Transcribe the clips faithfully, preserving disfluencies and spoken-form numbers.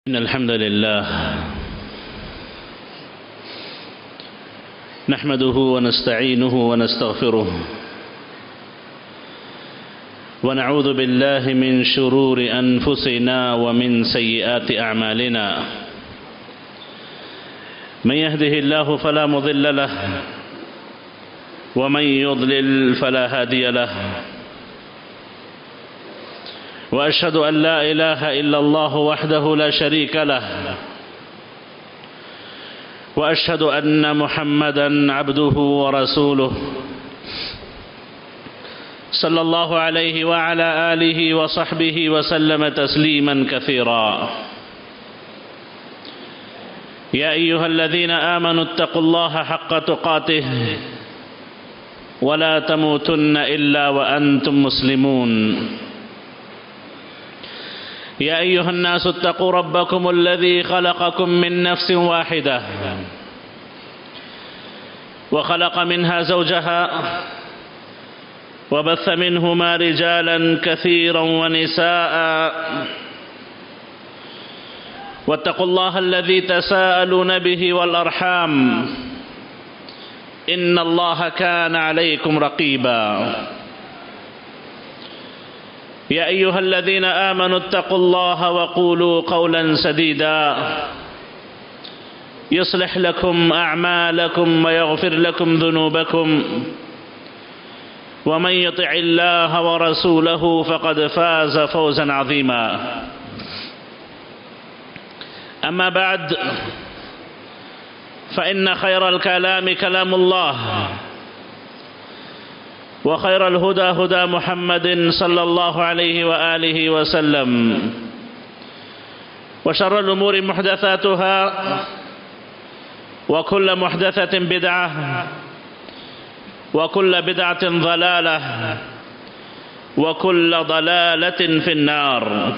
إن الحمد لله نحمده ونستعينه ونستغفره ونعوذ بالله من شرور أنفسنا ومن سيئات أعمالنا من يهده الله فلا مضل له ومن يضلل فلا هادي له وأشهد أن لا إله إلا الله وحده لا شريك له وأشهد أن محمدًا عبده ورسوله صلى الله عليه وعلى آله وصحبه وسلم تسليمًا كثيرا. يا أيها الذين آمنوا اتقوا الله حق تقاته ولا تموتن إلا وأنتم مسلمون. يا أيها الناس اتقوا ربكم الذي خلقكم من نفس واحدة وخلق منها زوجها وبث منهما رجالا كثيرا ونساء واتقوا الله الذي تساءلون به والأرحام إن الله كان عليكم رقيبا. يا أيها الذين آمنوا اتقوا الله وقولوا قولا سديدا يصلح لكم أعمالكم ويغفر لكم ذنوبكم ومن يطع الله ورسوله فقد فاز فوزا عظيما. أما بعد فإن خير الكلام كلام الله وخير الهدى هدى محمد صلى الله عليه وآله وسلم وشر الأمور محدثاتها وكل محدثة بدعة وكل بدعة ضلالة وكل ضلالة في النار.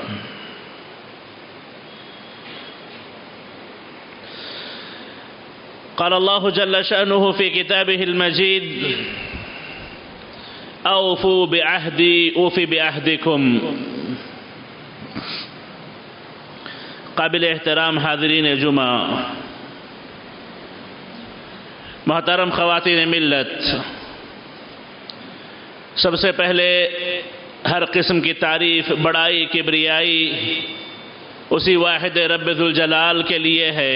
قال الله جل شأنه في كتابه المجيد اوفوا بعهدی اوفی بعہدکم. قابل احترام حاضرین جمعہ، محترم خواتین ملت، سب سے پہلے ہر قسم کی تعریف، بڑائی، کبریائی اسی واحد رب ذوالجلال کے لیے ہے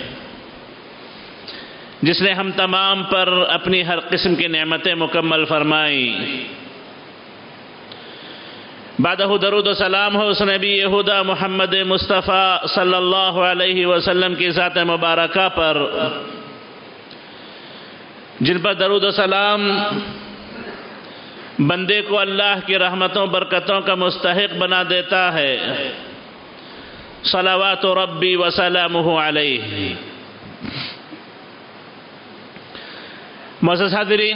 جس نے ہم تمام پر اپنی ہر قسم کی نعمتیں مکمل فرمائیں. بعدہ درود و سلام ہو اس نبی خدا محمد مصطفیٰ صلی اللہ علیہ وسلم کی ذات مبارکہ پر جن پر درود و سلام بندے کو اللہ کی رحمتوں برکتوں کا مستحق بنا دیتا ہے. صلوات ربی و سلامہ علیہ. معزز حاضرین،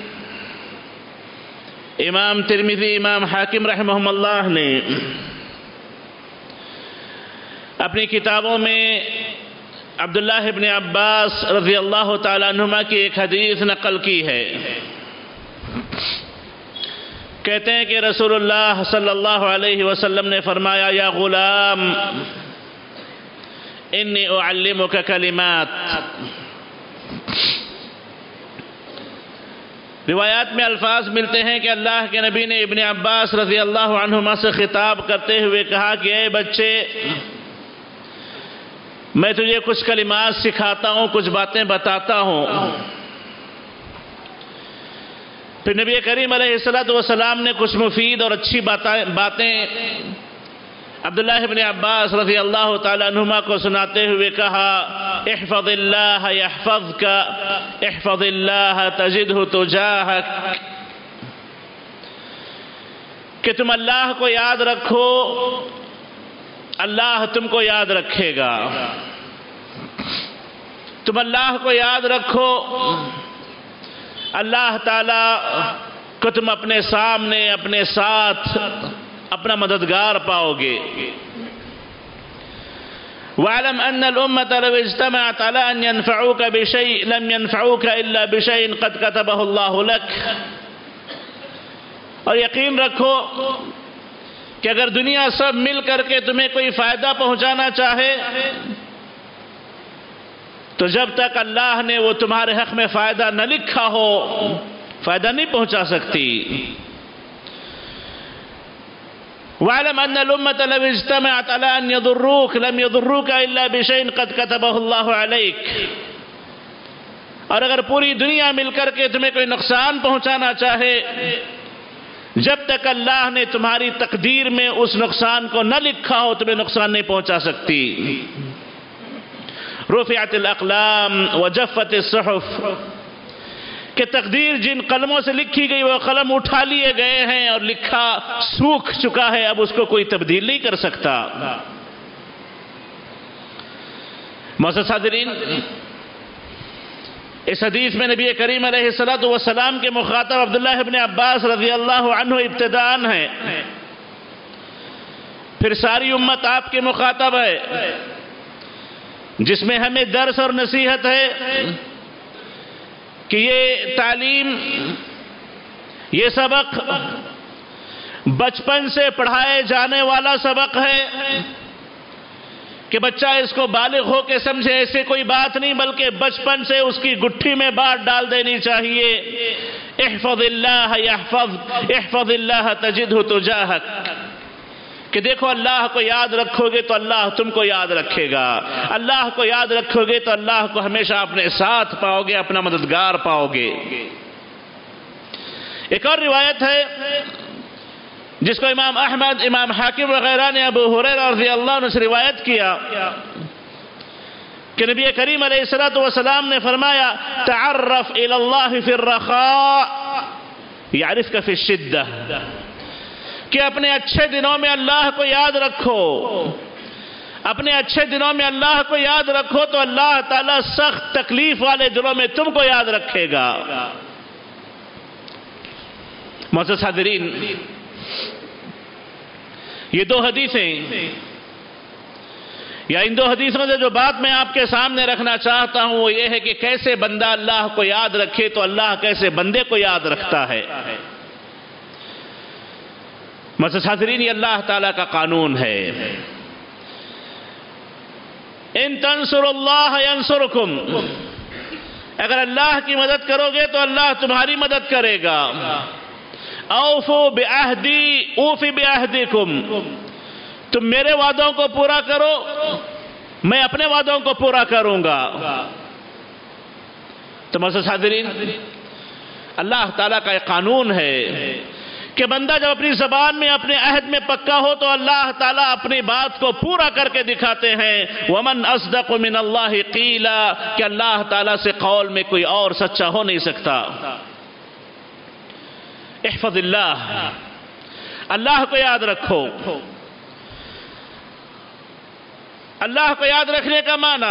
امام ترمذی، امام حاکم رحمہم اللہ نے اپنی کتابوں میں عبداللہ ابن عباس رضی اللہ تعالیٰ عنہما کی ایک حدیث نقل کی ہے. کہتے ہیں کہ رسول اللہ صلی اللہ علیہ وسلم نے فرمایا: یا غلام انی اعلمک کلمات. روایات میں الفاظ ملتے ہیں کہ اللہ کے نبی نے ابن عباس رضی اللہ عنہما سے خطاب کرتے ہوئے کہا کہ اے بچے، میں تجھے کچھ کلمات سکھاتا ہوں، کچھ باتیں بتاتا ہوں. پھر نبی کریم علیہ السلام نے کچھ مفید اور اچھی باتیں عبداللہ ابن عباس رضی اللہ تعالیٰ عنہما کو سناتے ہوئے کہا: احفظ اللہ یحفظک، احفظ اللہ تجدہ تجاہک. کہ تم اللہ کو یاد رکھو، اللہ تم کو یاد رکھے گا. تم اللہ کو یاد رکھو، اللہ تعالیٰ کو تم اپنے سامنے، اپنے ساتھ اپنا مددگار پاؤ گے. وَاعْلَمْ أَنَّ الْأُمَّةَ لَوْ اجْتَمَعَتْ عَلَىٰ أَنْ يَنْفَعُوكَ بِشَيْءٍ لَمْ يَنْفَعُوكَ إِلَّا بِشَيْءٍ قَدْ كَتَبَهُ اللَّهُ لَكَ. اور یقین رکھو کہ اگر دنیا سب مل کر کے تمہیں کوئی فائدہ پہنچانا چاہے تو جب تک اللہ نے وہ تمہارے حق میں فائدہ نہ لکھا ہو فائدہ نہیں پہنچا سکتی۔ وَاعْلَمْ أَنَّ الْأُمَّةَ لَوْ اجْتَمَعَتْ عَلَىٰ أَنْ يَضُرُّوكَ لَمْ يَضُرُّوكَ إِلَّا بِشَيْءٍ قَدْ كَتَبَهُ اللَّهُ عَلَيْكَ، اور اگر پوری دنیا مل کر کے تمہیں کوئی نقصان پہنچانا چاہے جب تک اللہ نے تمہاری تقدیر میں اس نقصان کو نہ لکھا ہو تمہیں نقصان نہیں پہنچا سکتی۔ رفعت الاقلام وجفت الصحف، کہ تقدیر جن قلموں سے لکھی گئی وہ قلم اٹھا لیے گئے ہیں اور لکھا سوکھ چکا ہے، اب اس کو کوئی تبدیل نہیں کر سکتا۔ معزز حاضرین، اس حدیث میں نبی کریم علیہ الصلوۃ والسلام کے مخاطب عبداللہ ابن عباس رضی اللہ عنہ ابتداءً ہیں، پھر ساری امت آپ کے مخاطب ہے، جس میں ہمیں درس اور نصیحت ہے کہ یہ تعلیم، یہ سبق بچپن سے پڑھائے جانے والا سبق ہے کہ بچہ اس کو بالغ ہو کے سمجھے ایسے کوئی بات نہیں، بلکہ بچپن سے اس کی گٹھی میں بات ڈال دینی چاہیے۔ احفظ اللہ یحفظ احفظ اللہ تجدہ تجاہک، کہ دیکھو اللہ کو یاد رکھو گے تو اللہ تم کو یاد رکھے گا، اللہ کو یاد رکھو گے تو اللہ کو ہمیشہ اپنے ساتھ پاؤ گے، اپنا مددگار پاؤ گے۔ ایک اور روایت ہے جس کو امام احمد، امام حاکم وغیرہ نے ابو ہریرہ رضی اللہ عنہ سے روایت کیا کہ نبی کریم علیہ الصلوۃ والسلام نے فرمایا تعرف الی اللہ فی الرخاء یعرفک فی الشدہ، کہ اپنے اچھے دنوں میں اللہ کو یاد رکھو، اپنے اچھے دنوں میں اللہ کو یاد رکھو تو اللہ تعالیٰ سخت تکلیف والے دنوں میں تم کو یاد رکھے گا۔ معزز حاضرین، یہ دو حدیثیں یا ان دو حدیثوں سے جو بات میں آپ کے سامنے رکھنا چاہتا ہوں وہ یہ ہے کہ کیسے بندہ اللہ کو یاد رکھے تو اللہ کیسے بندے کو یاد رکھتا ہے۔ معزز حاضرین، یہ اللہ تعالیٰ کا قانون ہے، ان تنصروا اللہ ینصرکم، اگر اللہ کی مدد کرو گے تو اللہ تمہاری مدد کرے گا۔ اوفوا بعہدی اوفی بعہدکم، تم میرے وعدوں کو پورا کرو میں اپنے وعدوں کو پورا کروں گا۔ تو معزز حاضرین، اللہ تعالیٰ کا ایک قانون ہے کہ بندہ جب اپنی زبان میں اپنے عہد میں پکا ہو تو اللہ تعالیٰ اپنی بات کو پورا کر کے دکھاتے ہیں۔ وَمَنْ أَصْدَقُ مِنَ اللَّهِ قِيلًا، کہ اللہ تعالیٰ سے قول میں کوئی اور سچا ہو نہیں سکتا۔ احفظ اللہ، اللہ کو یاد رکھو۔ اللہ کو یاد رکھنے کا معنی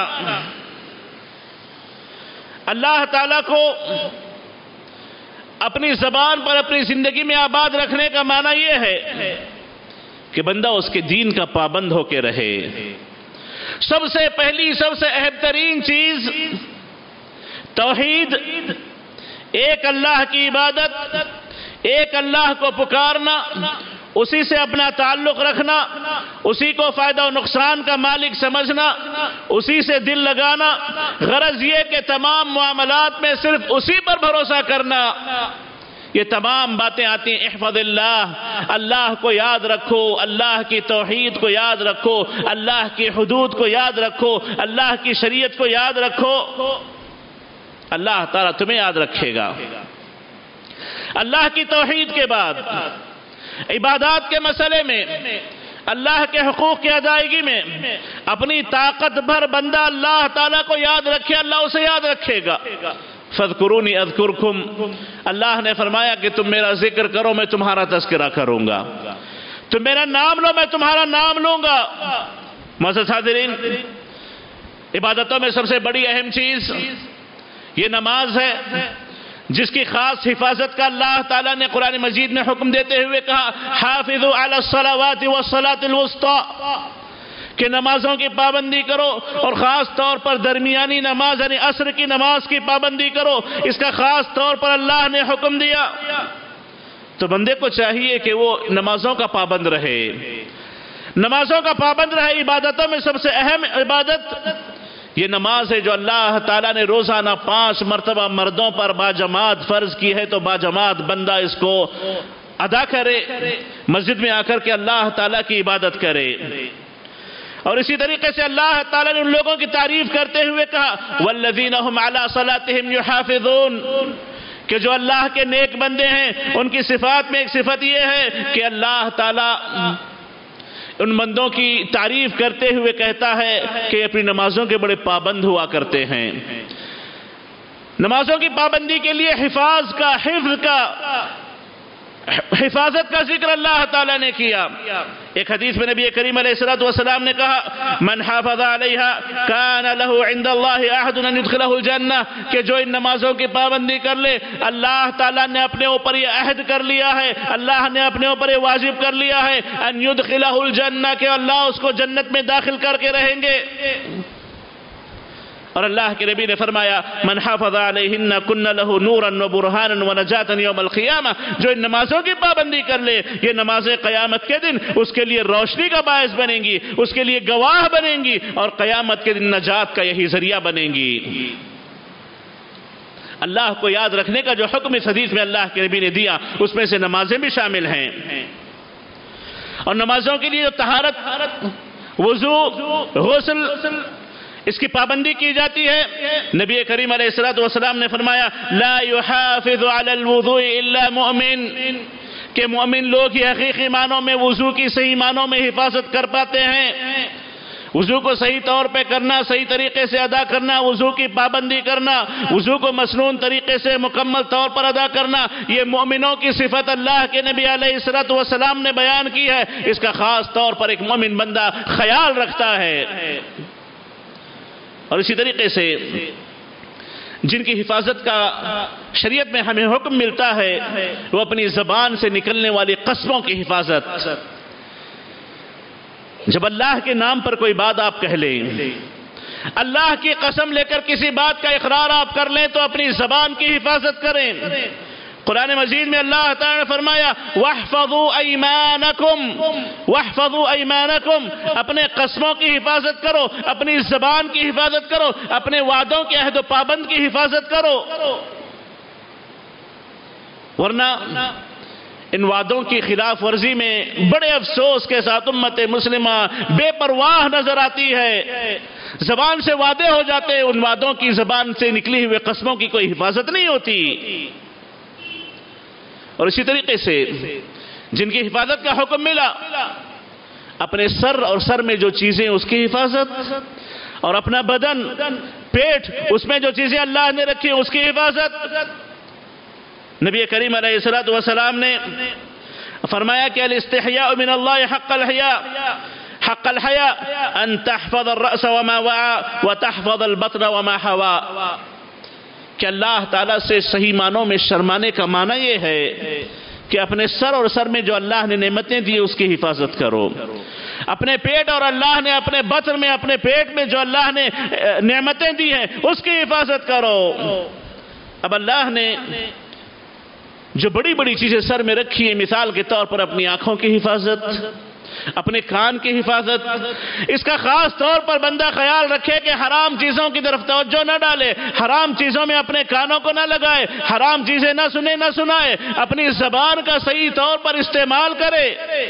اللہ تعالیٰ کو اپنی زبان پر اپنی زندگی میں آباد رکھنے کا معنی یہ ہے کہ بندہ اس کے دین کا پابند ہو کے رہے۔ سب سے پہلی سب سے اہم ترین چیز توحید، ایک اللہ کی عبادت، ایک اللہ کو پکارنا، اسی سے اپنا تعلق رکھنا، اسی کو فائدہ و نقصان کا مالک سمجھنا، اسی سے دل لگانا، غرض یہ کہ تمام معاملات میں صرف اسی پر بھروسہ کرنا۔ یہ تمام باتیں آتی ہیں۔ احفظ اللہ، اللہ کو یاد رکھو، اللہ کی توحید کو یاد رکھو، اللہ کی حدود کو یاد رکھو، اللہ کی شریعت کو یاد رکھو، اللہ تعالیٰ تمہیں یاد رکھے گا۔ اللہ کی توحید کے بعد عبادات کے مسئلے میں، اللہ کے حقوق کی ادائیگی میں اپنی طاقت بھر بندہ اللہ تعالیٰ کو یاد رکھے، اللہ اسے یاد رکھے گا۔ فَاذْكُرُونِي أَذْكُرْكُمْ، اللہ نے فرمایا کہ تم میرا ذکر کرو میں تمہارا تذکرہ کروں گا، تم میرا نام لو میں تمہارا نام لوں گا۔ معزز حاضرین، عبادتوں میں سب سے بڑی اہم چیز یہ نماز ہے، جس کی خاص حفاظت کا اللہ تعالیٰ نے قرآن مجید میں حکم دیتے ہوئے کہا حافظوا علی الصلوات والصلاة الوسطی، کہ نمازوں کی پابندی کرو اور خاص طور پر درمیانی نماز یعنی عصر کی نماز کی پابندی کرو، اس کا خاص طور پر اللہ نے حکم دیا۔ تو بندے کو چاہیے کہ وہ نمازوں کا پابند رہے، نمازوں کا پابند رہے۔ عبادتوں میں سب سے اہم عبادت یہ نماز ہے جو اللہ تعالیٰ نے روزانہ پانچ مرتبہ مردوں پر باجماعت فرض کی ہے، تو باجماعت بندہ اس کو ادا کرے، مسجد میں آ کر کے اللہ تعالیٰ کی عبادت کرے۔ اور اسی طریقے سے اللہ تعالیٰ نے ان لوگوں کی تعریف کرتے ہوئے کہا وَالَّذِينَ هُمْ عَلَىٰ صَلَاتِهِمْ يُحَافِظُونَ، کہ جو اللہ کے نیک بندے ہیں ان کی صفات میں ایک صفت یہ ہے کہ اللہ تعالیٰ ان بندوں کی تعریف کرتے ہوئے کہتا ہے کہ اپنی نمازوں کے بڑے پابند ہوا کرتے ہیں۔ نمازوں کی پابندی کے لیے حفاظ کا، حفظ کا، حفاظت کا ذکر اللہ تعالیٰ نے کیا۔ ایک حدیث میں نبی کریم علیہ الصلوۃ والسلام نے کہا من حافظ علیہا کان لہ عند اللہ عہد ان یدخلہ الجنہ، کہ جو ان نمازوں کی پابندی کر لے اللہ تعالیٰ نے اپنے اوپر یہ عہد کر لیا ہے، اللہ نے اپنے اوپر یہ واجب کر لیا ہے ان یدخلہ الجنہ، کہ اللہ اس کو جنت میں داخل کر کے رہیں گے۔ اور اللہ کے نبی نے فرمایا من حافظ علیہن کن لہ نورا و برہانا و نجاتا یوم القیامہ، جو ان نمازوں کی پابندی کر لے یہ نمازیں قیامت کے دن اس کے لیے روشنی کا باعث بنیں گی، اس کے لیے گواہ بنیں گی، اور قیامت کے دن نجات کا یہی ذریعہ بنیں گی۔ اللہ کو یاد رکھنے کا جو حکم اس حدیث میں اللہ کے نبی نے دیا اس میں سے نمازیں بھی شامل ہیں، اور نمازوں کے لیے جو طہارت، وضو، غسل، اس کی پابندی کی جاتی ہے۔ نبی کریم علیہ الصلوۃ والسلام نے فرمایا لا يحافظ على الوضوء الا مؤمن، کہ مومن لوگ ہی حقیقی معنوں میں وضو کی صحیح معنوں میں حفاظت کر پاتے ہیں۔ وضو کو صحیح طور پہ کرنا، صحیح طریقے سے ادا کرنا، وضو کی پابندی کرنا، وضو کو مسنون طریقے سے مکمل طور پر ادا کرنا، یہ مومنوں کی صفت اللہ کے نبی علیہ الصلوۃ والسلام نے بیان کی ہے۔ اس کا خاص طور پر ایک مومن بندہ خیال رکھتا ہے۔ اور اسی طریقے سے جن کی حفاظت کا شریعت میں ہمیں حکم ملتا ہے وہ اپنی زبان سے نکلنے والی قسموں کی حفاظت۔ جب اللہ کے نام پر کوئی بات آپ کہہ لیں، اللہ کی قسم لے کر کسی بات کا اقرار آپ کر لیں تو اپنی زبان کی حفاظت کریں۔ قرآن مجید میں اللہ تعالیٰ نے فرمایا وَاحْفَظُوا أَيْمَانَكُمْ وَاحْفَظُوا أَيْمَانَكُمْ، اپنے قسموں کی حفاظت کرو، اپنی زبان کی حفاظت کرو، اپنے وعدوں کے عہد و پابند کی حفاظت کرو، ورنہ ان وعدوں کی خلاف ورزی میں بڑے افسوس کے ساتھ امت مسلمہ بے پرواہ نظر آتی ہے۔ زبان سے وعدے ہو جاتے، ان وعدوں کی زبان سے نکلی ہوئے قسموں کی کوئی حفاظت نہیں ہوتی۔ اور اسی طریقے سے جن کی حفاظت کا حکم ملا، اپنے سر اور سر میں جو چیزیں اس کی حفاظت، اور اپنا بدن، پیٹ، اس میں جو چیزیں اللہ نے رکھی اس کی حفاظت۔ نبی کریم علیہ الصلوۃ والسلام نے فرمایا کہ الاستحیاء من اللہ حق الحیاء، حق الحیاء ان تحفظ الرأس وما وعى وتحفظ البطن وما حوى، کہ اللہ تعالیٰ سے صحیح معنوں میں شرمانے کا معنی یہ ہے کہ اپنے سر اور سر میں جو اللہ نے نعمتیں دی اس کی حفاظت کرو، اپنے پیٹ اور اللہ نے اپنے بطن میں، اپنے پیٹ میں جو اللہ نے نعمتیں دی ہیں اس کی حفاظت کرو۔ اب اللہ نے جو بڑی بڑی چیزیں سر میں رکھی ہیں، مثال کے طور پر اپنی آنکھوں کی حفاظت، اپنے کان کی حفاظت، اس کا خاص طور پر بندہ خیال رکھے کہ حرام چیزوں کی طرف توجہ نہ ڈالے، حرام چیزوں میں اپنے کانوں کو نہ لگائے، حرام چیزیں نہ سنے نہ سنائے، اپنی زبان کا صحیح طور پر استعمال کرے۔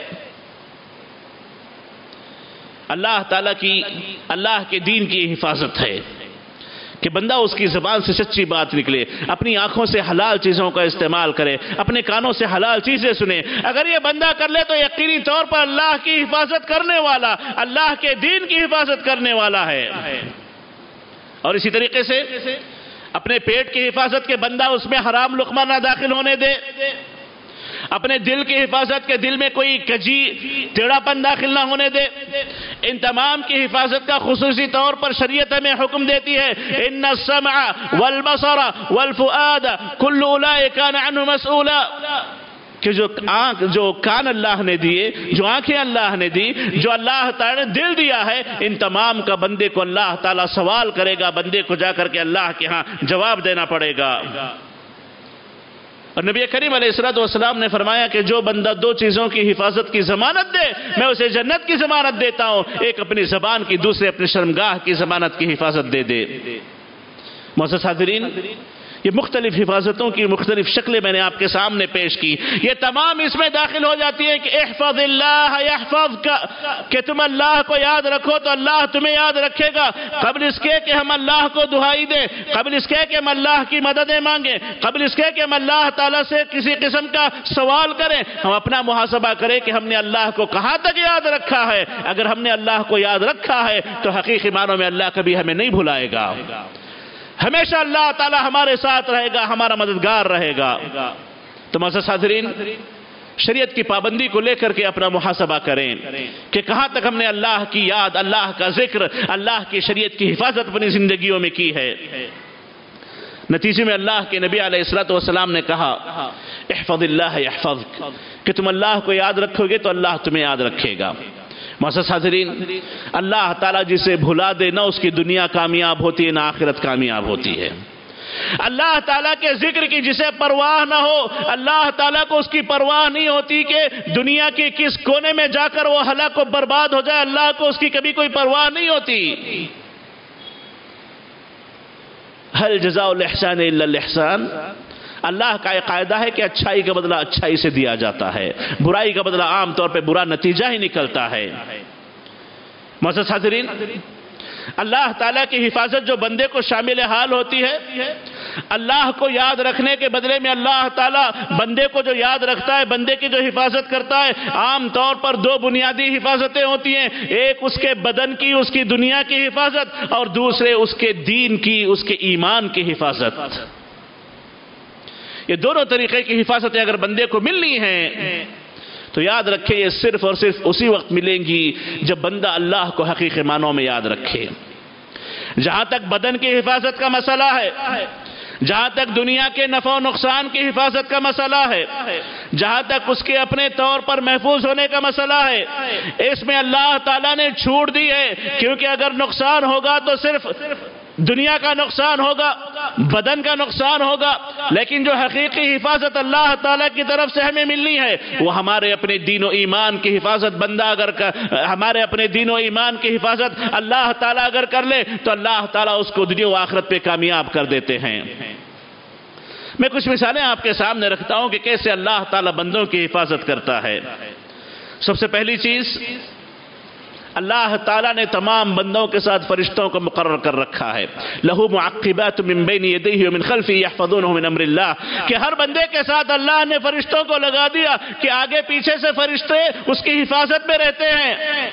اللہ تعالیٰ کی، اللہ کے دین کی حفاظت ہے کہ بندہ اس کی زبان سے سچی بات نکلے، اپنی آنکھوں سے حلال چیزوں کا استعمال کرے، اپنے کانوں سے حلال چیزیں سنے۔ اگر یہ بندہ کر لے تو یقینی طور پر اللہ کی حفاظت کرنے والا، اللہ کے دین کی حفاظت کرنے والا ہے۔ اور اسی طریقے سے اپنے پیٹ کی حفاظت کے بندہ اس میں حرام لقمہ نہ داخل ہونے دے، اپنے دل کی حفاظت کے دل میں کوئی کجی، ٹیڑھا پن داخل نہ ہونے دے۔ ان تمام کی حفاظت کا خصوصی طور پر شریعت ہمیں حکم دیتی ہے ان السمع والبصر والفؤاد کل اولئک کان عنہ مسئولا، کہ جو آنکھ، جو کان اللہ نے دیے، جو آنکھیں اللہ نے دی، جو اللہ تعالیٰ نے دل دیا ہے، ان تمام کا بندے کو اللہ تعالیٰ سوال کرے گا، بندے کو جا کر کے اللہ کے ہاں جواب دینا پڑے گا۔ اور نبی کریم علیہ الصلوۃ والسلام نے فرمایا کہ جو بندہ دو چیزوں کی حفاظت کی ضمانت دے میں اسے جنت کی ضمانت دیتا ہوں، ایک اپنی زبان کی، دوسرے اپنی شرمگاہ کی ضمانت کی حفاظت دے دے۔ معزز حاضرین، یہ مختلف حفاظتوں کی مختلف شکلیں میں نے آپ کے سامنے پیش کی، یہ تمام اس میں داخل ہو جاتی ہیں کہ احفظ اللہ یحفظک، کہ تم اللہ کو یاد رکھو تو اللہ تمہیں یاد رکھے گا۔ قبل اس کے کہ ہم اللہ کو دعائی دیں، قبل اس کے کہ ہم اللہ کی مددیں مانگیں، قبل اس کے کہ ہم اللہ تعالیٰ سے کسی قسم کا سوال کریں، ہم اپنا محاسبہ کریں کہ ہم نے اللہ کو کہاں تک یاد رکھا ہے۔ اگر ہم نے اللہ کو یاد رکھا ہے تو حقیقی معنوں میں اللہ کبھی ہمیں نہیں بھلائے گا، ہمیشہ اللہ تعالی ہمارے ساتھ رہے گا، ہمارا مددگار رہے گا۔ تو معزز حاضرین، شریعت کی پابندی کو لے کر کے اپنا محاسبہ کریں کہ کہاں تک ہم نے اللہ کی یاد، اللہ کا ذکر، اللہ کی شریعت کی حفاظت اپنی زندگیوں میں کی ہے۔ نتیجے میں اللہ کے نبی علیہ الصلوۃ والسلام نے کہا احفظ اللہ یحفظک، کہ تم اللہ کو یاد رکھو گے تو اللہ تمہیں یاد رکھے گا۔ معزز حاضرین، اللہ تعالیٰ جسے بھلا دے نہ اس کی دنیا کامیاب ہوتی ہے نہ آخرت کامیاب ہوتی ہے۔ اللہ تعالیٰ کے ذکر کی جسے پرواہ نہ ہو، اللہ تعالیٰ کو اس کی پرواہ نہیں ہوتی کہ دنیا کے کس کونے میں جا کر وہ ہلاک و برباد ہو جائے، اللہ کو اس کی کبھی کوئی پرواہ نہیں ہوتی۔ هل جزاء الاحسان الا الاحسان، اللہ کا ایک قاعدہ ہے کہ اچھائی کا بدلہ اچھائی سے دیا جاتا ہے، برائی کا بدلہ عام طور پہ برا نتیجہ ہی نکلتا ہے۔ معزز حاضرین، اللہ تعالیٰ کی حفاظت جو بندے کو شامل حال ہوتی ہے، اللہ کو یاد رکھنے کے بدلے میں اللہ تعالیٰ بندے کو جو یاد رکھتا ہے، بندے کی جو حفاظت کرتا ہے، عام طور پر دو بنیادی حفاظتیں ہوتی ہیں، ایک اس کے بدن کی، اس کی دنیا کی حفاظت، اور دوسرے اس کے دین کی، اس کے ایمان کی حفاظت۔ یہ دونوں طریقے کی حفاظتیں اگر بندے کو ملنی ہیں تو یاد رکھے یہ صرف اور صرف اسی وقت ملیں گی جب بندہ اللہ کو حقیقی معنوں میں یاد رکھے۔ جہاں تک بدن کی حفاظت کا مسئلہ ہے، جہاں تک دنیا کے نفع و نقصان کی حفاظت کا مسئلہ ہے، جہاں تک اس کے اپنے طور پر محفوظ ہونے کا مسئلہ ہے، اس میں اللہ تعالیٰ نے چھوٹ دی ہے، کیونکہ اگر نقصان ہوگا تو صرف دنیا کا نقصان ہوگا، بدن کا نقصان ہوگا، لیکن جو حقیقی حفاظت اللہ تعالیٰ کی طرف سے ہمیں ملنی ہے وہ ہمارے اپنے دین و ایمان کی حفاظت بندہ اگر ہمارے اپنے دین و ایمان کی حفاظت اللہ تعالیٰ اگر کر لے تو اللہ تعالیٰ اس کو دنیا و آخرت پہ کامیاب کر دیتے ہیں۔ میں کچھ مثالیں آپ کے سامنے رکھتا ہوں کہ کیسے اللہ تعالیٰ بندوں کی حفاظت کرتا ہے۔ سب سے پہلی چیز، اللہ تعالیٰ نے تمام بندوں کے ساتھ فرشتوں کو مقرر کر رکھا ہے۔ لَهُ مُعَقِّبَاتٌ مِّن بَيْنِ يَدَيْهِ وَمِنْ خَلْفِهِ يَحْفَظُونَهُ مِنْ أَمْرِ اللَّهِ، کہ ہر بندے کے ساتھ اللہ نے فرشتوں کو لگا دیا کہ آگے پیچھے سے فرشتے اس کی حفاظت میں رہتے ہیں۔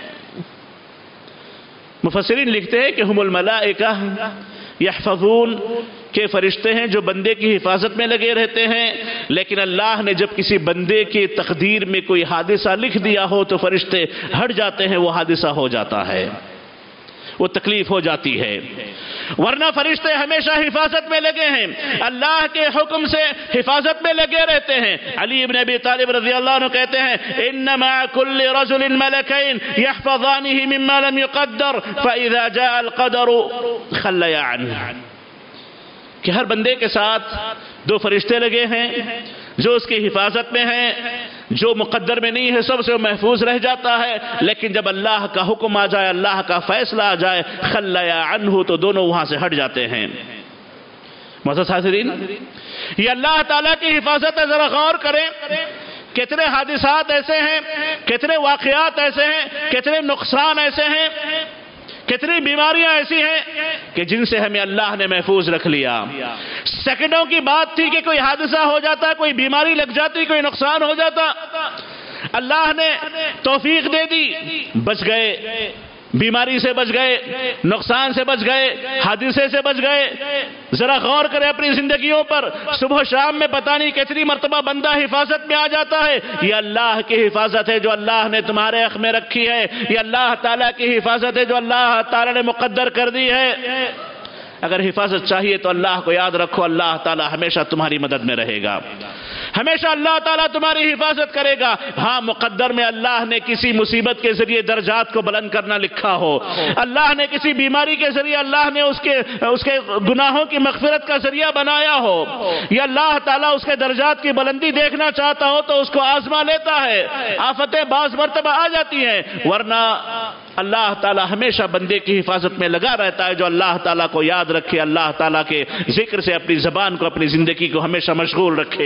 مفسرین لکھتے ہیں کہ ہم الملائکہ یحفظون، کہ فرشتے ہیں جو بندے کی حفاظت میں لگے رہتے ہیں، لیکن اللہ نے جب کسی بندے کی تقدیر میں کوئی حادثہ لکھ دیا ہو تو فرشتے ہٹ جاتے ہیں، وہ حادثہ ہو جاتا ہے، وہ تکلیف ہو جاتی ہے، ورنہ فرشتے ہمیشہ حفاظت میں لگے ہیں، اللہ کے حکم سے حفاظت میں لگے رہتے ہیں۔ علی بن ابی طالب رضی اللہ عنہ کہتے ہیں ان مع كل رجل ملكين يحفظانه مما لم يقدر فاذا جاء القدر خليا عنه، کہ ہر بندے کے ساتھ دو فرشتے لگے ہیں جو اس کی حفاظت میں ہیں، جو مقدر میں نہیں ہے سب سے محفوظ رہ جاتا ہے، لیکن جب اللہ کا حکم آ جائے، اللہ کا فیصلہ آ جائے، خلیا عنہ، تو دونوں وہاں سے ہٹ جاتے ہیں۔ معزز حاضرین، یہ اللہ تعالیٰ کی حفاظت ہے، ذرا غور کریں، کتنے حادثات ایسے ہیں، کتنے واقعات ایسے ہیں، کتنے نقصان ایسے ہیں، کتنی بیماریاں ایسی ہیں کہ جن سے ہمیں اللہ نے محفوظ رکھ لیا۔ سیکنڈوں کی بات تھی کہ کوئی حادثہ ہو جاتا، کوئی بیماری لگ جاتی، کوئی نقصان ہو جاتا، اللہ نے توفیق دے دی، بچ گئے، بیماری سے بچ گئے، نقصان سے بچ گئے، حادثے سے بچ گئے۔ ذرا غور کریں اپنی زندگیوں پر، صبح و شام میں پتہ نہیں کتنی مرتبہ بندہ حفاظت میں آ جاتا ہے، یہ اللہ کی حفاظت ہے جو اللہ نے تمہارے حق میں رکھی ہے، یہ اللہ تعالیٰ کی حفاظت ہے جو اللہ تعالیٰ نے مقدر کر دی ہے۔ اگر حفاظت چاہیے تو اللہ کو یاد رکھو، اللہ تعالیٰ ہمیشہ تمہاری مدد میں رہے گا۔ ہمیشہ اللہ تعالیٰ تمہاری حفاظت کرے گا۔ ہاں مقدر میں اللہ نے کسی مصیبت کے ذریعے درجات کو بلند کرنا لکھا ہو، اللہ نے کسی بیماری کے ذریعے اللہ نے اس کے اس کے گناہوں کی مغفرت کا ذریعہ بنایا ہو، یا اللہ تعالیٰ اس کے درجات کی بلندی دیکھنا چاہتا ہو تو اس کو آزما لیتا ہے، آفتیں بعض مرتبہ آ جاتی ہیں، ورنہ اللہ تعالیٰ ہمیشہ بندے کی حفاظت میں لگا رہتا ہے جو اللہ تعالیٰ کو یاد رکھے، اللہ تعالیٰ کے ذکر سے اپنی زبان کو اپنی زندگی کو ہمیشہ مشغول رکھے۔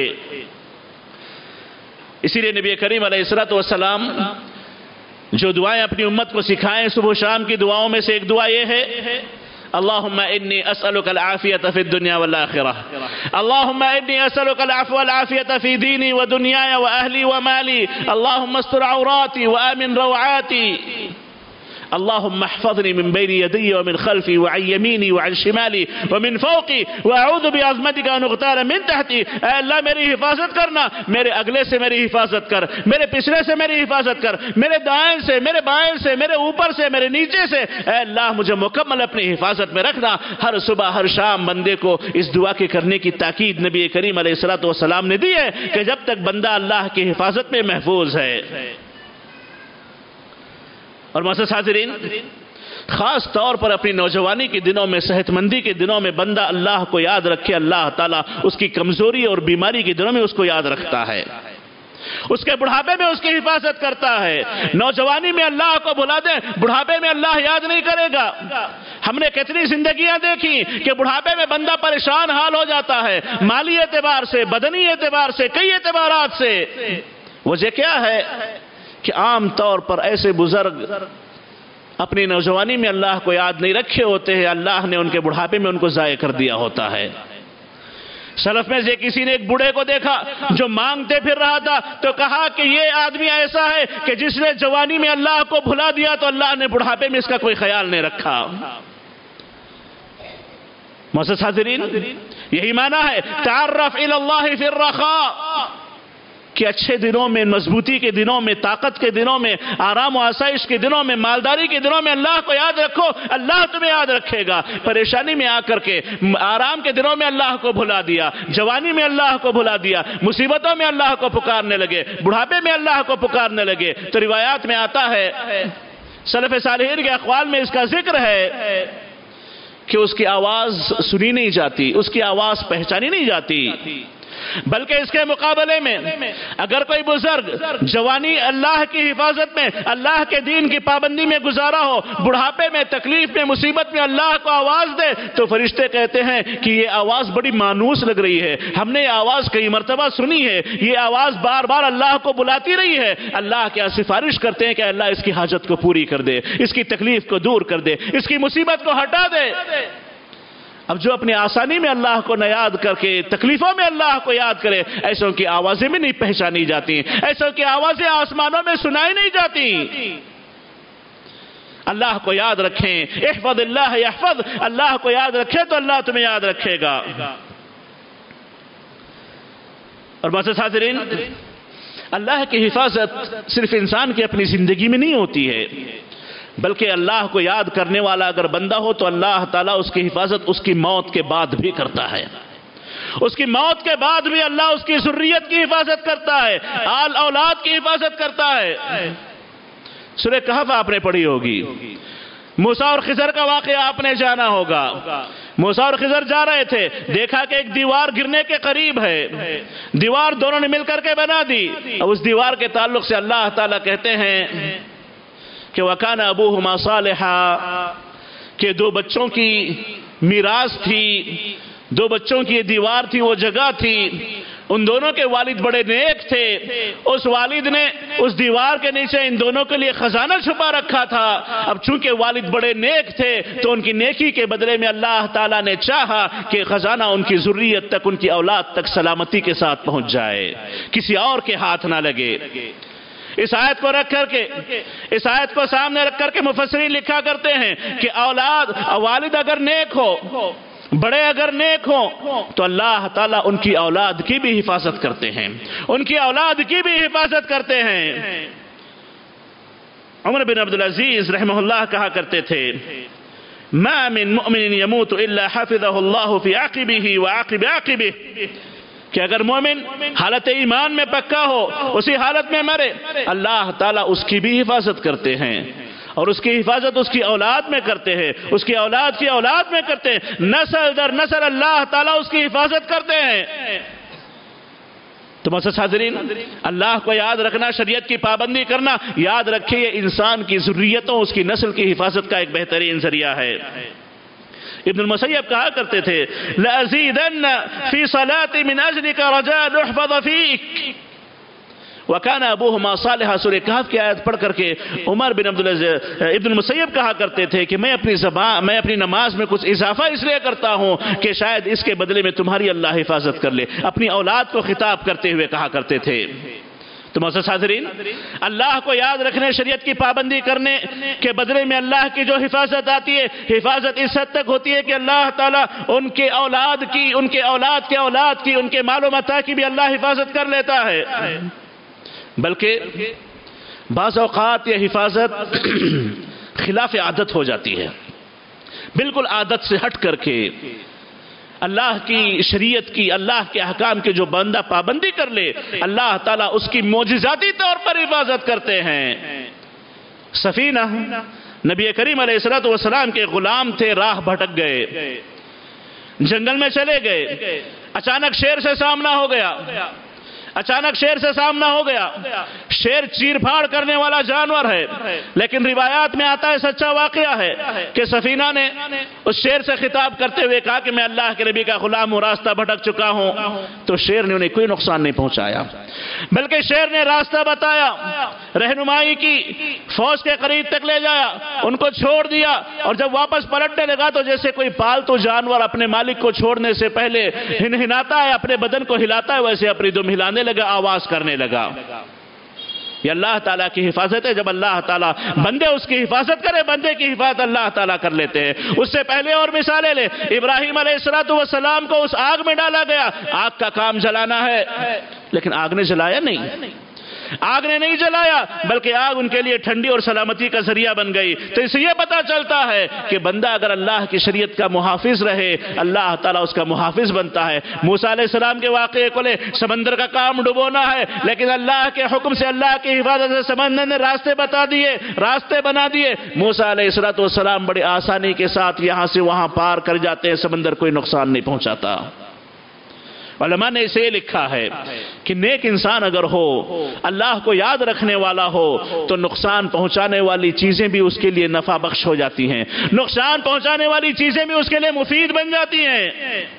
اسی لیے نبی کریم علیہ الصلوۃ والسلام جو دعائیں اپنی امت کو سکھائیں صبح و شام کی دعاؤں میں سے ایک دعا یہ ہے، اللہم انی اسألک العافیۃ فی الدنیا والآخرہ، اللہم انی اسألک العفو والعافیۃ فی دینی ودنیای واہلی ومالی، اللہم استر عوراتی وآمن روعاتی، اللهم احفظني من بين يدي ومن خلفي وعن يميني وعن شمالي ومن فوقي واعوذ بعظمتك ان اغتال من تحتي۔ اے اللہ میری حفاظت کرنا، میرے اگلے سے میری حفاظت کر، میرے پچھلے سے میری حفاظت کر، میرے دائیں سے، میرے بائیں سے، میرے اوپر سے، میرے نیچے سے، اے اللہ مجھے مکمل اپنی حفاظت میں رکھنا۔ ہر صبح ہر شام بندے کو اس دعا کے کرنے کی تاکید نبی کریم علیہ الصلوۃ والسلام نے دی ہے کہ جب تک بندہ اللہ کی حفاظت میں محفوظ ہے۔ اور معزز حاضرین، خاص طور پر اپنی نوجوانی کے دنوں میں، صحت مندی کے دنوں میں بندہ اللہ کو یاد رکھے، اللہ تعالیٰ اس کی کمزوری اور بیماری کے دنوں میں اس کو یاد رکھتا ہے، اس کے بڑھاپے میں اس کی حفاظت کرتا ہے۔ نوجوانی میں اللہ کو بھلا دیں، بڑھاپے میں اللہ یاد نہیں کرے گا۔ ہم نے کتنی زندگیاں دیکھی کہ بڑھاپے میں بندہ پریشان حال ہو جاتا ہے، مالی اعتبار سے، بدنی اعتبار سے، کئی اعتبارات سے۔ وجہ کیا ہے کہ عام طور پر ایسے بزرگ اپنی نوجوانی میں اللہ کو یاد نہیں رکھے ہوتے ہیں، اللہ نے ان کے بڑھاپے میں ان کو ضائع کر دیا ہوتا ہے۔ سلف میں سے کسی نے ایک بوڑھے کو دیکھا جو مانگتے پھر رہا تھا، تو کہا کہ یہ آدمی ایسا ہے کہ جس نے جوانی میں اللہ کو بھلا دیا تو اللہ نے بڑھاپے میں اس کا کوئی خیال نہیں رکھا۔ معزز حاضرین، یہی معنی ہے تعرف الی اللہ فی الرخاء، کہ اچھے دنوں میں، مضبوطی کے دنوں میں، طاقت کے دنوں میں، آرام و آسائش کے دنوں میں، مالداری کے دنوں میں اللہ کو یاد رکھو، اللہ تمہیں یاد رکھے گا۔ پریشانی میں آ کر کے، آرام کے دنوں میں اللہ کو بھلا دیا، جوانی میں اللہ کو بھلا دیا، مصیبتوں میں اللہ کو پکارنے لگے، بڑھاپے میں اللہ کو پکارنے لگے، تو روایات میں آتا ہے، سلف صالحین کے اقوال میں اس کا ذکر ہے کہ اس کی آواز سنی نہیں جاتی، اس کی آواز پہچانی نہیں جاتی، بلکہ اس کے مقابلے میں اگر کوئی بزرگ جوانی اللہ کی حفاظت میں، اللہ کے دین کی پابندی میں گزارا ہو، بڑھاپے میں، تکلیف میں، مصیبت میں اللہ کو آواز دے تو فرشتے کہتے ہیں کہ یہ آواز بڑی مانوس لگ رہی ہے، ہم نے یہ آواز کئی مرتبہ سنی ہے، یہ آواز بار بار اللہ کو بلاتی رہی ہے۔ اللہ کیا سفارش کرتے ہیں کہ اللہ اس کی حاجت کو پوری کر دے، اس کی تکلیف کو دور کر دے، اس کی مصیبت کو ہٹا دے۔ اب جو اپنی آسانی میں اللہ کو نہ یاد کر کے تکلیفوں میں اللہ کو یاد کرے، ایسوں کی آوازیں بھی نہیں پہچانی جاتی، ایسوں کی آوازیں آسمانوں میں سنائی نہیں جاتی۔ اللہ کو یاد رکھیں، احفظ اللہ یحفظ، اللہ کو یاد رکھے تو اللہ تمہیں یاد رکھے گا۔ اور معزز حاضرین، اللہ کی حفاظت صرف انسان کی اپنی زندگی میں نہیں ہوتی ہے، بلکہ اللہ کو یاد کرنے والا اگر بندہ ہو تو اللہ تعالیٰ اس کی حفاظت اس کی موت کے بعد بھی کرتا ہے۔ اس کی موت کے بعد بھی اللہ اس کی ذریت کی حفاظت کرتا ہے، آل اولاد کی حفاظت کرتا ہے۔ سورہ کہف آپ نے پڑھی ہوگی، موسیٰ اور خضر کا واقعہ آپ نے جانا ہوگا۔ موسیٰ اور خضر جا رہے تھے، دیکھا کہ ایک دیوار گرنے کے قریب ہے، دیوار دونوں نے مل کر کے بنا دی۔ اب اس دیوار کے تعلق سے اللہ تعالیٰ کہتے ہیں کہ وَكَانَ أَبُوهُمَا صَالِحًا، کہ دو بچوں کی میراث تھی، دو بچوں کی یہ دیوار تھی، وہ جگہ تھی، ان دونوں کے والد بڑے نیک تھے، اس والد نے اس دیوار کے نیچے ان دونوں کے لیے خزانہ چھپا رکھا تھا۔ اب چونکہ والد بڑے نیک تھے تو ان کی نیکی کے بدلے میں اللہ تعالیٰ نے چاہا کہ خزانہ ان کی ذریت تک، ان کی اولاد تک سلامتی کے ساتھ پہنچ جائے، کسی اور کے ہاتھ نہ لگے۔ اس آیت کو رکھ کر کے، اس آیت کو سامنے رکھ کر کے مفسرین لکھا کرتے ہیں کہ اولاد، والد اگر نیک ہو، بڑے اگر نیک ہو تو اللہ تعالیٰ ان کی اولاد کی بھی حفاظت کرتے ہیں، ان کی اولاد کی بھی حفاظت کرتے ہیں۔ عمر بن عبدالعزیز رحمہ اللہ کہا کرتے تھے، ما من مؤمن يموت الا حفظه الله في عقبه وعقب عقبه، کہ اگر مومن حالت ایمان میں پکا ہو اسی حالت میں مرے اللہ تعالیٰ اس کی بھی حفاظت کرتے ہیں اور اس کی حفاظت اس کی اولاد میں کرتے ہیں اس کی اولاد کی اولاد میں کرتے ہیں نسل در نسل اللہ تعالیٰ اس کی حفاظت کرتے ہیں۔ تو معزز حاضرین اللہ کو یاد رکھنا شریعت کی پابندی کرنا یاد رکھیں یہ انسان کی ذریتوں اس کی نسل کی حفاظت کا ایک بہترین ذریعہ ہے۔ ابن المسیب کہا کرتے تھے لَأَزِيدَنَّ فِي صَلَاةِ مِنْ أَجْلِكَ رَجَاءَ نُحْفَظَ فِيكَ وَكَانَ أَبُوهُمَا صَالِحًا سورہ کہف کی آیت پڑھ کر کے عمر بن عبدالعزیز ابن المسیب کہا کرتے تھے کہ میں اپنی زبان میں اپنی نماز میں کچھ اضافہ اس لیے کرتا ہوں کہ شاید اس کے بدلے میں تمہاری اللہ حفاظت کر لے، اپنی اولاد کو خطاب کرتے ہوئے کہا کرتے تھے۔ تو معزز حاضرین اللہ کو یاد رکھنے شریعت کی پابندی کرنے کے بدلے میں اللہ کی جو حفاظت آتی ہے حفاظت اس حد تک ہوتی ہے کہ اللہ تعالیٰ ان کے اولاد کی ان کے اولاد کے اولاد کی ان کے مال و متاع کی بھی اللہ حفاظت کر لیتا ہے، بلکہ بعض اوقات یہ حفاظت خلاف عادت ہو جاتی ہے، بالکل عادت سے ہٹ کر کے اللہ کی شریعت کی اللہ کے احکام کے جو بندہ پابندی کر لے اللہ تعالیٰ اس کی معجزاتی طور پر حفاظت کرتے ہیں۔ سفینہ نبی کریم علیہ الصلوۃ والسلام کے غلام تھے، راہ بھٹک گئے، جنگل میں چلے گئے، اچانک شیر سے سامنا ہو گیا اچانک شیر سے سامنا ہو گیا شیر چیر پھاڑ کرنے والا جانور ہے، لیکن روایات میں آتا ہے سچا واقعہ ہے کہ سفینہ نے اس شیر سے خطاب کرتے ہوئے کہا کہ میں اللہ کے نبی کا غلام ہوں، راستہ بھٹک چکا ہوں، تو شیر نے انہیں کوئی نقصان نہیں پہنچایا بلکہ شیر نے راستہ بتایا، رہنمائی کی، فوج کے قریب تک لے جایا، ان کو چھوڑ دیا، اور جب واپس پلٹنے لگا تو جیسے کوئی پالتو جانور اپنے مالک کو چھوڑنے سے پہلے ہنہناتا ہے، اپنے بدن کو ہلاتا ہے، ویسے اپنی دم ہلانے لگا، آواز کرنے لگا۔ یہ اللہ تعالیٰ کی حفاظت ہے، جب اللہ تعالیٰ بندے اس کی حفاظت کرے بندے کی حفاظت اللہ تعالیٰ کر لیتے ہیں۔ اس سے پہلے اور مثالیں لے، ابراہیم علیہ السلام کو اس آگ میں ڈالا گیا، آگ کا کام جلانا ہے لیکن آگ نے جلایا نہیں آگ نے نہیں جلایا بلکہ آگ ان کے لیے ٹھنڈی اور سلامتی کا ذریعہ بن گئی۔ تو اس سے یہ پتا چلتا ہے کہ بندہ اگر اللہ کی شریعت کا محافظ رہے اللہ تعالیٰ اس کا محافظ بنتا ہے۔ موسیٰ علیہ السلام کے واقعے کو لے، سمندر کا کام ڈبونا ہے لیکن اللہ کے حکم سے اللہ کی حفاظت سے سمندر نے راستے بتا دیے، راستے بنا دیے، موسیٰ علیہ السلام بڑی آسانی کے ساتھ یہاں سے وہاں پار کر جاتے ہیں، سمندر کوئی نقصان نہیں پہنچاتا۔ علماء نے اسے لکھا ہے کہ نیک انسان اگر ہو، اللہ کو یاد رکھنے والا ہو، تو نقصان پہنچانے والی چیزیں بھی اس کے لیے نفع بخش ہو جاتی ہیں، نقصان پہنچانے والی چیزیں بھی اس کے لیے مفید بن جاتی ہیں۔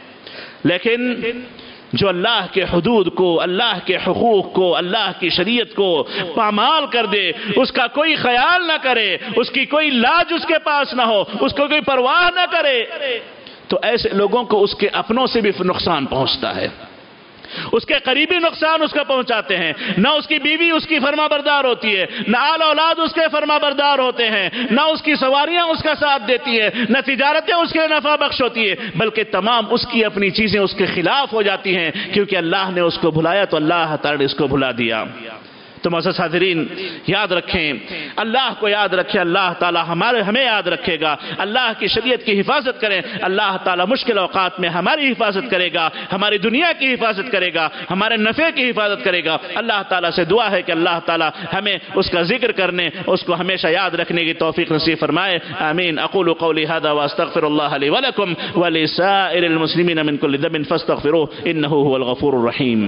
لیکن جو اللہ کے حدود کو، اللہ کے حقوق کو، اللہ کی شریعت کو پامال کر دے، اس کا کوئی خیال نہ کرے، اس کی کوئی لاج اس کے پاس نہ ہو، اس کو کوئی پرواہ نہ کرے، تو ایسے لوگوں کو اس کے اپنوں سے بھی نقصان پہنچتا ہے، اس کے قریبی نقصان اس کا پہنچاتے ہیں، نہ اس کی بیوی اس کی فرما بردار ہوتی ہے، نہ آل اولاد اس کے فرما بردار ہوتے ہیں، نہ اس کی سواریاں اس کا ساتھ دیتی ہے، نہ تجارتیں اس کے نفع بخش ہوتی ہے، بلکہ تمام اس کی اپنی چیزیں اس کے خلاف ہو جاتی ہیں، کیونکہ اللہ نے اس کو بھلایا تو اللہ تعالی نے اس کو بھلا دیا۔ تو معزز حاضرین یاد رکھیں، اللہ کو یاد رکھیں، اللہ تعالی ہمارے ہمیں یاد رکھے گا، اللہ کی شریعت کی حفاظت کریں، اللہ تعالی مشکل اوقات میں ہماری حفاظت کرے گا، ہماری دنیا کی حفاظت کرے گا، ہمارے نفع کی حفاظت کرے گا۔ اللہ تعالی سے دعا ہے کہ اللہ تعالی ہمیں اس کا ذکر کرنے، اس کو ہمیشہ یاد رکھنے کی توفیق نصیب فرمائے، آمین۔ اقول قولی هذا واستغفر الله لي ولكم ولسائر المسلمين من كل ذنب فاستغفروه انه هو الغفور الرحيم۔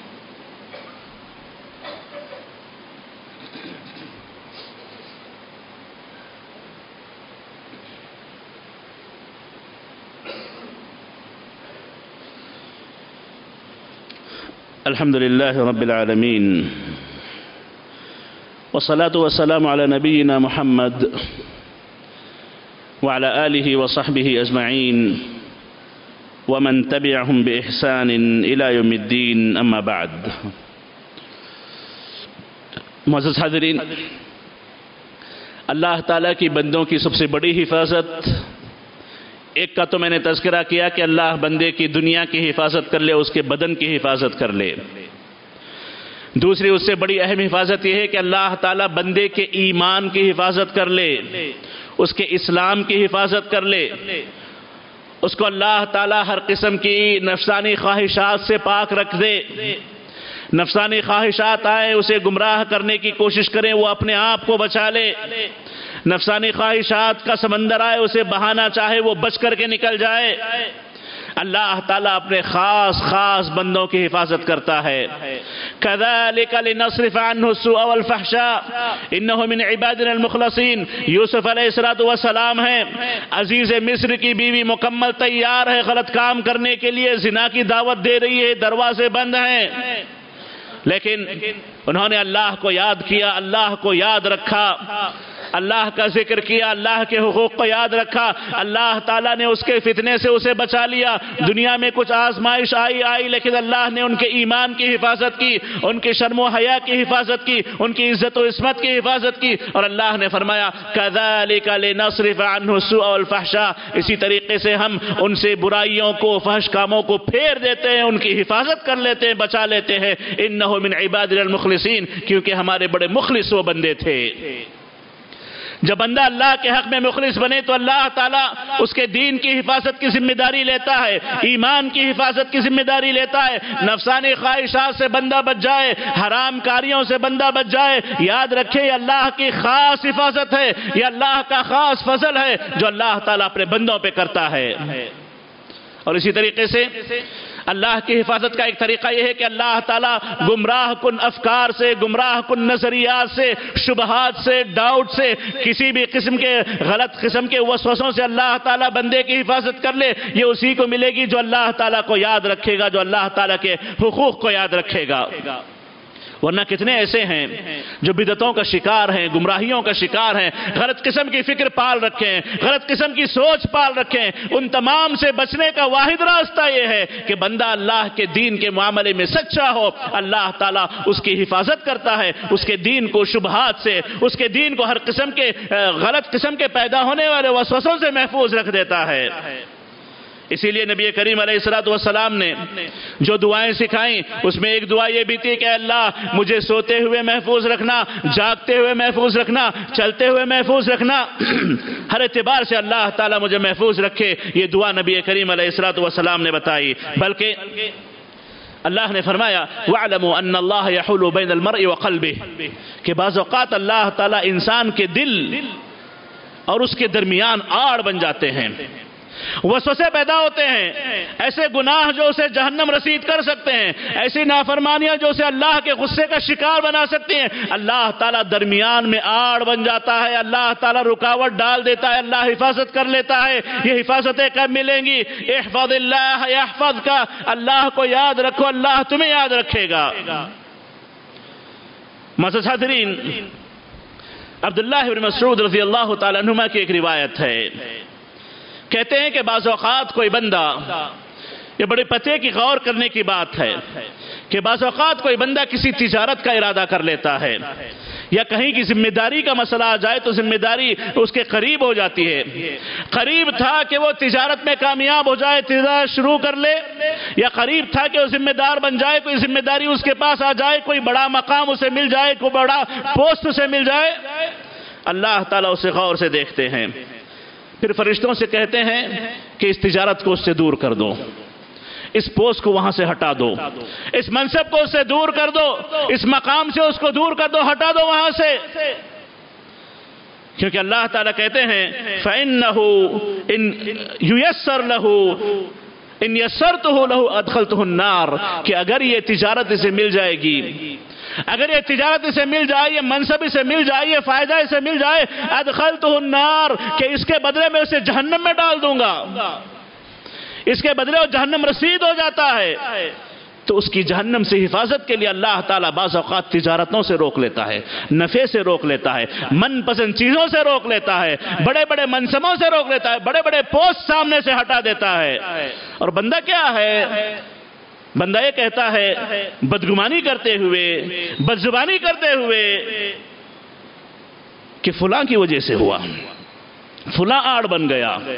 الحمد لله رب العالمين والصلاة والسلام على نبينا محمد وعلى آله وصحبه أجمعين ومن تبعهم بإحسان إلى يوم الدين أما بعد۔ معزز حاضرین، اللہ تعالیٰ کی بندوں کی سب سے بڑی حفاظت، ایک کا تو میں نے تذکرہ کیا کہ اللہ بندے کی دنیا کی حفاظت کر لے، اس کے بدن کی حفاظت کر لے۔ دوسری اس سے بڑی اہم حفاظت یہ ہے کہ اللہ تعالیٰ بندے کے ایمان کی حفاظت کر لے، اس کے اسلام کی حفاظت کر لے، اس کو اللہ تعالیٰ ہر قسم کی نفسانی خواہشات سے پاک رکھ دے. نفسانی خواہشات آئے اسے گمراہ کرنے کی کوشش کریں، وہ اپنے آپ کو بچا لے. نفسانی خواہشات کا سمندر آئے اسے بہانا چاہے وہ بچ کر کے نکل جائے. اللہ تعالیٰ اپنے خاص خاص بندوں کی حفاظت کرتا ہے. كَذَلِكَ لِنَصْرِفَ عَنْهُ السُّوءَ وَالْفَحْشَاءَ إِنَّهُ مِنْ عِبَادِنَا الْمُخْلَصِينَ. یوسف علیہ السلام ہیں، عزیز مصر کی بیوی مکمل تیار ہے غلط کام کرنے کے لیے، زنا کی دعوت دے رہی ہے، دروازے بند ہیں، لیکن انہوں نے اللہ کو یاد کیا، اللہ کو یاد رکھا، اللہ کا ذکر کیا، اللہ کے حقوق کو یاد رکھا. اللہ تعالیٰ نے اس کے فتنے سے اسے بچا لیا. دنیا میں کچھ آزمائش آئی آئی لیکن اللہ نے ان کے ایمان کی حفاظت کی، ان کے شرم و حیا کی حفاظت کی، ان کی عزت و عصمت کی حفاظت کی. اور اللہ نے فرمایا كَذَلِكَ لِنَصْرِفَ عَنْهُ السُّوءَ وَالْفَحْشَاءَ. اسی طریقے سے ہم ان سے برائیوں کو، فحش کاموں کو پھیر دیتے ہیں، ان کی حفاظت کر لیتے ہیں، بچا لیتے ہیں. إِنَّهُ مِنْ عِبَادِنَا الْمُخْلِصِينَ. کیونکہ ہمارے بڑے مخلص وہ بندے تھے. جب بندہ اللہ کے حق میں مخلص بنے تو اللہ تعالیٰ اس کے دین کی حفاظت کی ذمہ داری لیتا ہے، ایمان کی حفاظت کی ذمہ داری لیتا ہے. نفسانی خواہشات سے بندہ بچ جائے، حرام کاریوں سے بندہ بچ جائے. یاد رکھے یہ اللہ کی خاص حفاظت ہے، یہ اللہ کا خاص فضل ہے جو اللہ تعالیٰ اپنے بندوں پہ کرتا ہے. اور اسی طریقے سے اللہ کی حفاظت کا ایک طریقہ یہ ہے کہ اللہ تعالیٰ گمراہ کن افکار سے، گمراہ کن نظریات سے، شبہات سے، ڈاؤٹ سے، کسی بھی قسم کے غلط قسم کے وسوسوں سے اللہ تعالیٰ بندے کی حفاظت کر لے. یہ اسی کو ملے گی جو اللہ تعالیٰ کو یاد رکھے گا، جو اللہ تعالیٰ کے حقوق کو یاد رکھے گا. ورنہ کتنے ایسے ہیں جو بدعتوں کا شکار ہیں، گمراہیوں کا شکار ہیں، غلط قسم کی فکر پال رکھے ہیں، غلط قسم کی سوچ پال رکھے ہیں. ان تمام سے بچنے کا واحد راستہ یہ ہے کہ بندہ اللہ کے دین کے معاملے میں سچا ہو. اللہ تعالیٰ اس کی حفاظت کرتا ہے، اس کے دین کو شبہات سے، اس کے دین کو ہر قسم کے غلط قسم کے پیدا ہونے والے وسوسوں سے محفوظ رکھ دیتا ہے. اسی لیے نبی کریم علیہ الصلوۃ والسلام نے جو دعائیں سکھائیں اس میں ایک دعا یہ بھی تھی کہ اللہ مجھے سوتے ہوئے محفوظ رکھنا، جاگتے ہوئے محفوظ رکھنا، چلتے ہوئے محفوظ رکھنا، ہر اعتبار سے اللہ تعالیٰ مجھے محفوظ رکھے. یہ دعا نبی کریم علیہ الصلوۃ والسلام نے بتائی. بلکہ اللہ نے فرمایا وَاعْلَمُوا أَنَّ اللَّهَ يَحُولُ بَيْنَ الْمَرْءِ وَقَلْبِهِ کہ بعض اوقات اللہ تعالیٰ انسان کے دل اور اس کے درمیان آڑ بن جاتے ہیں، وسوسے پیدا ہوتے ہیں، ایسے گناہ جو اسے جہنم رسید کر سکتے ہیں، ایسی نافرمانیاں جو اسے اللہ کے غصے کا شکار بنا سکتی ہیں. اللہ تعالیٰ درمیان میں آڑ بن جاتا ہے، اللہ تعالیٰ رکاوٹ ڈال دیتا ہے، اللہ حفاظت کر لیتا ہے. یہ حفاظتیں کب ملیں گی؟ احفظ اللہ یحفظک، اللہ کو یاد رکھو اللہ تمہیں یاد رکھے گا. معزز حاضرین، عبداللہ بن مسعود رضی اللہ تعالیٰ عنہما کی ایک روایت ہے، کہتے ہیں کہ بعض اوقات کوئی بندہ، یہ بڑے پتے کی غور کرنے کی بات ہے کہ بعض اوقات کوئی بندہ کسی تجارت کا ارادہ کر لیتا ہے یا کہیں کی ذمہ داری کا مسئلہ آ جائے تو ذمہ داری اس کے قریب ہو جاتی ہے. قریب تھا کہ وہ تجارت میں کامیاب ہو جائے، تجارت شروع کر لے، یا قریب تھا کہ وہ ذمہ دار بن جائے، کوئی ذمہ داری اس کے پاس آ جائے، کوئی بڑا مقام اسے مل جائے، کوئی بڑا پوسٹ اسے مل جائے. اللہ تعالیٰ اسے غور سے دیکھتے ہیں، پھر فرشتوں سے کہتے ہیں کہ اس تجارت کو اس سے دور کر دو، اس پوسٹ کو وہاں سے ہٹا دو، اس منصب کو اس سے دور کر دو، اس مقام سے اس کو دور کر دو، ہٹا دو وہاں سے. کیونکہ اللہ تعالیٰ کہتے ہیں فَإِنَّهُ إِن يُيَسَّرْ لَهُ إِن يَسَّرْتُهُ لَهُ أَدْخَلْتُهُ النَّارِ کہ اگر یہ تجارت اسے مل جائے گی، اگر یہ تجارت اسے مل جائے، یہ منصب اسے مل جائے، یہ فائدہ اسے مل جائے، ادخلتہ النار کہ اس کے بدلے میں اسے جہنم میں ڈال دوں گا، اس کے بدلے وہ جہنم رسید ہو جاتا ہے. تو اس کی جہنم سے حفاظت کے لیے اللہ تعالیٰ بعض اوقات تجارتوں سے روک لیتا ہے، نفع سے روک لیتا ہے، من پسند چیزوں سے روک لیتا ہے، بڑے بڑے منصبوں سے روک لیتا ہے، بڑے بڑے پوسٹ سامنے سے ہٹا دیتا ہے. اور بندہ کیا ہے؟ بندہ یہ کہتا ہے بدگمانی کرتے ہوئے، بدزبانی کرتے ہوئے کہ فلاں کی وجہ سے ہوا، فلاں آڑ بن گیا،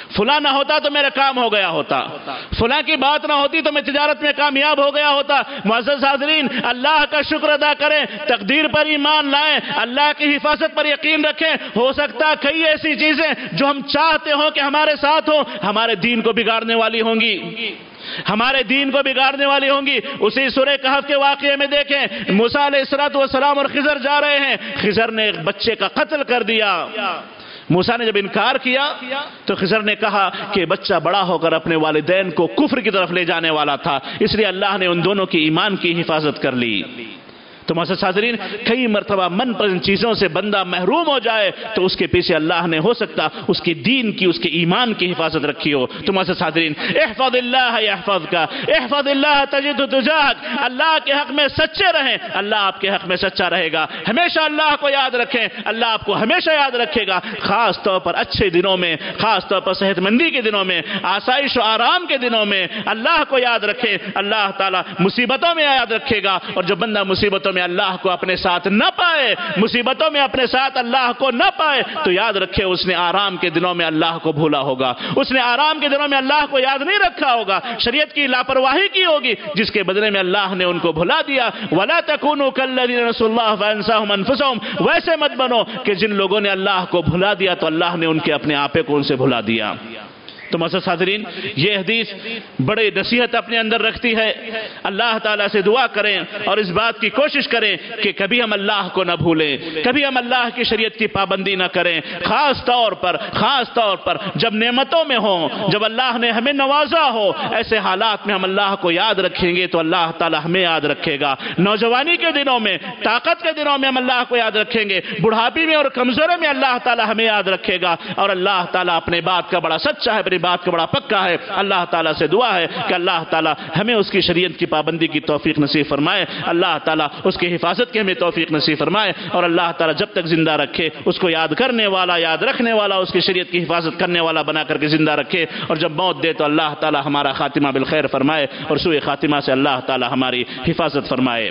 فلاں نہ ہوتا تو میرا کام ہو گیا ہوتا، فلاں کی بات نہ ہوتی تو میں تجارت میں کامیاب ہو گیا ہوتا۔ معزز حاضرین، اللہ کا شکر ادا کریں، تقدیر پر ایمان لائیں، اللہ کی حفاظت پر یقین رکھیں۔ ہو سکتا کئی ایسی چیزیں جو ہم چاہتے ہوں کہ ہمارے ساتھ ہوں، ہمارے دین کو بگاڑنے والی ہوں گی، ہمارے دین کو بگاڑنے والی ہوں گی۔ اسی سورہ کہف کے واقعے میں دیکھیں، موسیٰ علیہ السلام اور خضر جا رہے ہیں، خضر نے ایک بچے کا قتل کر دیا۔ موسیٰ نے جب انکار کیا تو خضر نے کہا کہ بچہ بڑا ہو کر اپنے والدین کو کفر کی طرف لے جانے والا تھا، اس لیے اللہ نے ان دونوں کی ایمان کی حفاظت کر لی۔ تو معزز حاضرین، کئی مرتبہ من پسند چیزوں سے بندہ محروم ہو جائے تو اس کے پیچھے اللہ نے ہو سکتا اس کی دین کی، اس کے ایمان کی حفاظت رکھی ہو۔ تو معزز حاضرین، احفظ اللہ یحفظک، احفظ اللہ تجد تجاہک، اللہ کے حق میں سچے رہیں، اللہ آپ کے حق میں سچا رہے گا۔ ہمیشہ اللہ کو یاد رکھیں، اللہ آپ کو ہمیشہ یاد رکھے گا، خاص طور پر اچھے دنوں میں، خاص طور پر صحت مندی کے دنوں میں، آسائش و آرام کے دنوں میں اللہ کو یاد رکھیں، اللہ تعالیٰ مصیبتوں میں یاد رکھے گا۔ اور جب بندہ مصیبتوں میں اللہ کو اپنے ساتھ نہ پائے، مصیبتوں میں اپنے ساتھ اللہ کو نہ پائے، تو یاد رکھے اس نے آرام کے دنوں میں اللہ کو بھولا ہوگا، اس نے آرام کے دنوں میں اللہ کو یاد نہیں رکھا ہوگا، شریعت کی لاپرواہی کی ہوگی، جس کے بدلے میں اللہ نے ان کو بھلا دیا۔ وَلَا تَكُونُوا كَالَّذِينَ نَسُوا اللَّهَ فَأَنسَاهُمْ أَنفُسَهُمْ، ویسے مت بنو کہ جن لوگوں نے اللہ کو بھلا دیا تو اللہ نے ان کے اپنے آپے کو ان سے بھلا دیا۔ تو معزز حاضرین، یہ حدیث بڑے نصیحت اپنے اندر رکھتی ہے۔ اللہ تعالیٰ سے دعا کریں اور اس بات کی کوشش کریں کہ کبھی ہم اللہ کو نہ بھولیں، کبھی ہم اللہ کی شریعت کی پابندی نہ کریں، خاص طور پر خاص طور پر جب نعمتوں میں ہوں، جب اللہ نے ہمیں نوازا ہو، ایسے حالات میں ہم اللہ کو یاد رکھیں گے تو اللہ تعالیٰ ہمیں یاد رکھے گا۔ نوجوانی کے دنوں میں، طاقت کے دنوں میں ہم اللہ کو یاد رکھیں گے، بڑھاپی میں اور کمزوری میں اللہ تعالیٰ ہمیں یاد رکھے گا۔ اور اللہ تعالیٰ اپنے بات کا بڑا سچا ہے، اپنی بات کا بڑا پکا ہے۔ اللہ تعالیٰ سے دعا ہے کہ اللہ تعالیٰ ہمیں اس کی شریعت کی پابندی کی توفیق نصیب فرمائے، اللہ تعالیٰ اس کی حفاظت کی ہمیں توفیق نصیب فرمائے، اور اللہ تعالیٰ جب تک زندہ رکھے اس کو یاد کرنے والا، یاد رکھنے والا، اس کی شریعت کی حفاظت کرنے والا بنا کر کے زندہ رکھے، اور جب موت دے تو اللہ تعالیٰ ہمارا خاتمہ بالخیر فرمائے اور سوء خاتمہ سے اللہ تعالیٰ ہماری حفاظت فرمائے۔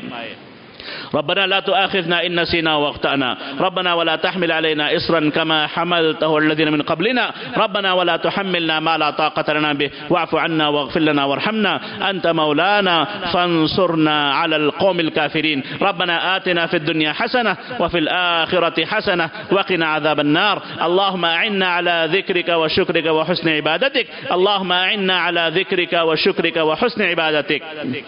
ربنا لا تؤاخذنا إن نسينا واخطأنا، ربنا ولا تحمل علينا إصرا كما حملته الذين من قبلنا، ربنا ولا تحملنا ما لا طاقة لنا به، واعف عنا واغفر لنا وارحمنا، أنت مولانا فانصرنا على القوم الكافرين، ربنا آتنا في الدنيا حسنة وفي الآخرة حسنة وقنا عذاب النار، اللهم أعنا على ذكرك وشكرك وحسن عبادتك، اللهم أعنا على ذكرك وشكرك وحسن عبادتك۔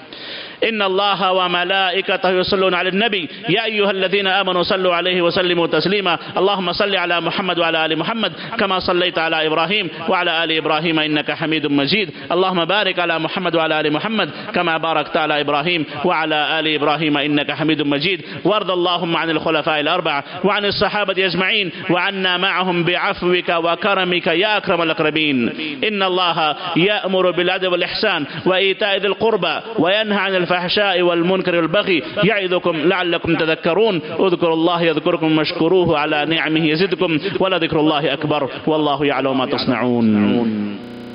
إن الله وملائكته يصلون على النبي يا أيها الذين آمنوا صلوا عليه وسلموا تسليما، اللهم صل على محمد وعلى آل محمد كما صليت على إبراهيم وعلى آل إبراهيم إنك حميد مجيد، اللهم بارك على محمد وعلى آل محمد كما باركت على إبراهيم وعلى آل إبراهيم إنك حميد مجيد، وارض اللهم عن الخلفاء الأربعة وعن الصحابة أجمعين وعنا معهم بعفوك وكرمك يا أكرم الأكرمين، إن الله يأمر بالعدل والإحسان وإيتاء ذي القربى وينهى عن الفحشاء والمنكر والبغي يعظكم لعلكم تذكرون، اذكروا الله يذكركم واشكروه على نعمه يزدكم ولذكر الله أكبر والله يعلم ما تصنعون۔